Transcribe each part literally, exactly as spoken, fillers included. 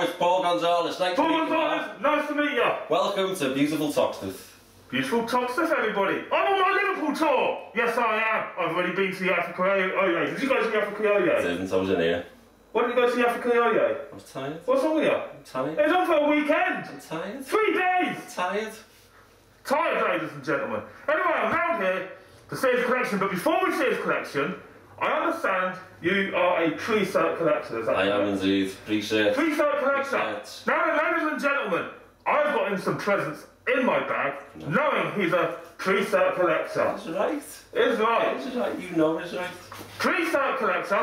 it's Paul Gonzalez. Nice Paul to meet you. Gonzalez, nice to meet you. Welcome to beautiful Toxteth. Beautiful Toxteth, everybody. I'm on my Liverpool tour. Yes, I am. I've already been to the Africa Oye. Did you go to the Africa I Oye? didn't, I was in here. Why didn't you go to the Africa Oye? I was tired. What's wrong with you? I'm tired. It's on for a weekend. I'm tired. Three days. I'm tired. Tired, ladies and gentlemen. Anyway, I'm round here to see his collection, but before we see his collection, I understand you are a pre-cert collector, is that I right? am indeed. Pre-cert. Pre-cert collector. Pre-cert. Now then, ladies and gentlemen, I've got him some presents in my bag, No. knowing he's a pre-cert collector. That's right. Is right. That's right. You know it's right. Pre-cert collector.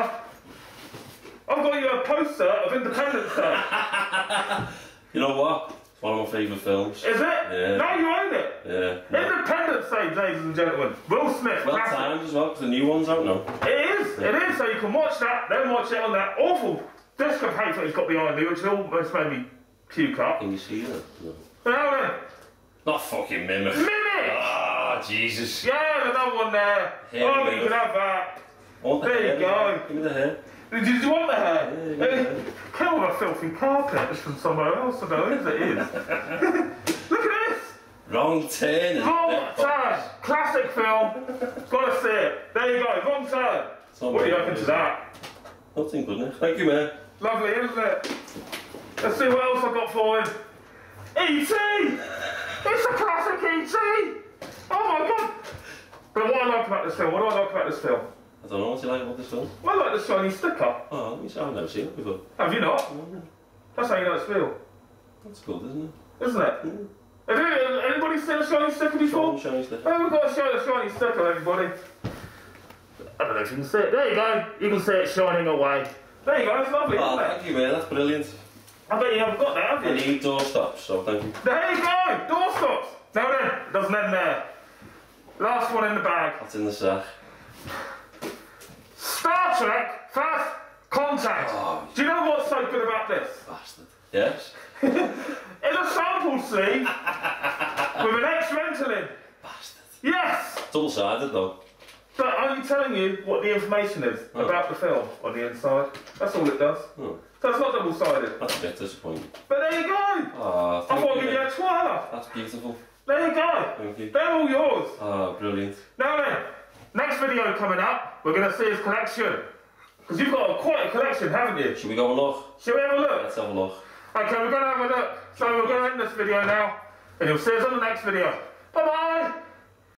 I've got you a poster of Independence Day. You know what? It's one of my favourite films. Is it? Yeah. Now you own it. Yeah. No. Independence Day, ladies and gentlemen. Will Smith. Well classic. timed as well, because the new one's out now. It is, it is, so you can watch that, then watch it on that awful disc of hate that he's got behind me, which almost made me puke up. Can you see that? No. Now then, Not fucking Mimic. Mimic! Ah, Jesus. Yeah, there's another one there. Here oh, we you go. can have that. I want the There you hair. go. Give me the hair. Did you want the hair? Yeah, yeah, Uh, Kill a filthy carpet. It's from somewhere else, I know, is it is. Look at this! Wrong turn. Wrong turn! Classic film. Gotta see it. There you go, wrong turn. What do you reckon to that? Nothing good enough. Thank you, man. Lovely, isn't it? Let's see what else I've got for him. E T! It's a classic E T! Oh my god! But what I like about this film, what do I like about this film? I don't know what you like about this film. I like the shiny sticker. Oh, let me see. I've never seen it before. Have you not? Oh, That's how you know it's real, that's good, isn't it? isn't it? Mm. Have you, anybody seen a shiny sticker before? Shiny, shiny stuff. Oh, we've got to show the shiny sticker, everybody. I don't know if you can see it. There you go. You can see it shining away. There you go. It's lovely, Oh, isn't it? thank you, man. That's brilliant. I bet you haven't got that, have I you? need door stops, so thank you. There you go. Door stops. Now then, it doesn't end there. Last one in the bag. That's in the sack. Star Trek First Contact. Oh, Do you know what's so good about this? bastard. Yes? It's a sample sleeve with an extra Ventolin. Bastard. Yes. Double-sided, though. But I'm telling you what the information is Oh. about the film on the inside. That's all it does. Oh, So it's not double-sided. that's a bit disappointing. But there you go. Oh, I thank thought I'd you, give you man. a twirler. That's beautiful. There you go. Thank you. They're all yours. Oh, brilliant. Now then, next video coming up, we're going to see his collection. Because you've got a, quite a collection, haven't you? Should we go and look? Shall we have a look? Let's have a look. Okay, we're going to have a look. So we're going to end this video now. And you'll see us on the next video. Bye-bye.